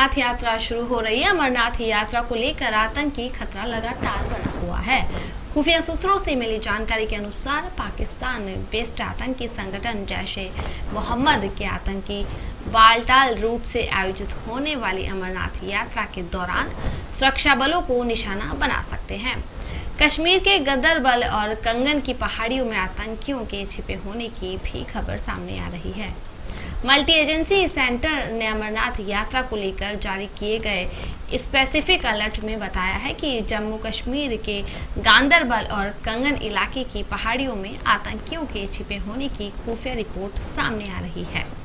अमरनाथ यात्रा शुरू हो रही है। अमरनाथ यात्रा को लेकर आतंकी खतरा लगातार बना हुआ है। खुफिया सूत्रों से मिली जानकारी के अनुसार पाकिस्तान बेस्ड आतंकी संगठन जैश-ए-मोहम्मद के आतंकी बालटाल रूट से आयोजित होने वाली अमरनाथ यात्रा के दौरान सुरक्षा बलों को निशाना बना सकते हैं। कश्मीर के गदरबल और कंगन की पहाड़ियों में आतंकियों के छिपे होने की भी खबर सामने आ रही है। मल्टी एजेंसी सेंटर ने अमरनाथ यात्रा को लेकर जारी किए गए स्पेसिफिक अलर्ट में बताया है कि जम्मू कश्मीर के गांदरबल और कंगन इलाके की पहाड़ियों में आतंकियों के छिपे होने की खुफिया रिपोर्ट सामने आ रही है।